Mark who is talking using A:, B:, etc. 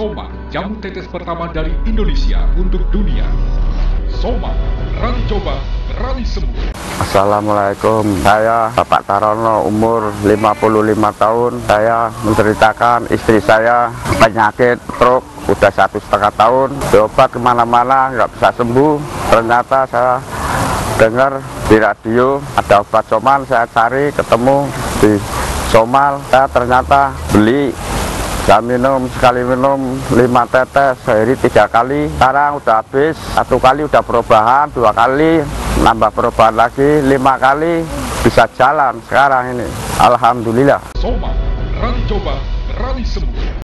A: Soma, jamu tetes pertama dari Indonesia untuk dunia. Soma, berani coba, berani sembuh.
B: Assalamualaikum, saya Bapak Tarono, umur 55 tahun. Saya menceritakan istri saya penyakit stroke udah 1,5 tahun. Berobat kemana-mana nggak bisa sembuh. Ternyata saya dengar di radio ada obat Somal, saya cari ketemu di Somal. Saya ternyata beli. Saya minum, sekali minum 5 tetes, sehari 3 kali. Sekarang udah habis, 1 kali udah perubahan, 2 kali, nambah perubahan lagi, 5 kali, bisa jalan sekarang ini. Alhamdulillah.
A: Soma, berani coba, berani sembuh.